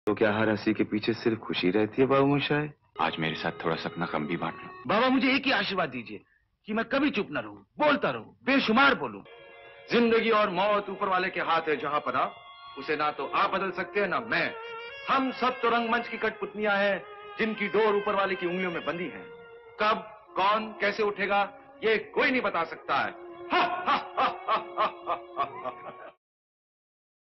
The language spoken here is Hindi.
तो क्या हर हंसी के पीछे सिर्फ खुशी रहती है बाबू मोशाय? आज मेरे साथ थोड़ा सपना कम भी बांट लो। बाबा मुझे एक ही आशीर्वाद दीजिए कि मैं कभी चुप न रहूं, बोलता रहूं, बेशुमार बोलूं। जिंदगी और मौत ऊपर वाले के हाथ है जहां पना, उसे ना तो आप बदल सकते हैं ना मैं। हम सब तो रंगमंच की कठपुतलियां हैं जिनकी डोर ऊपर वाले की उंगलियों में बंधी है। कब कौन कैसे उठेगा ये कोई नहीं बता सकता है।